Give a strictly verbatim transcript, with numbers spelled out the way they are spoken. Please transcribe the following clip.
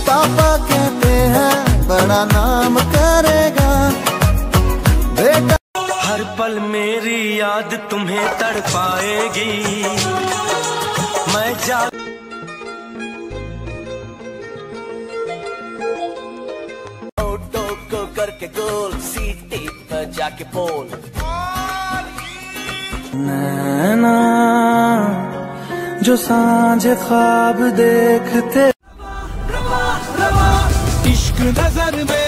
पापा कहते हैं बड़ा नाम करेगा बेटा। हर पल मेरी याद तुम्हें तड़पाएगी, मैं जा ऑटो को करके गोल, सीटी पर जाके पोल। नैना जो सांझ ख्वाब देखते, इश्क नजर में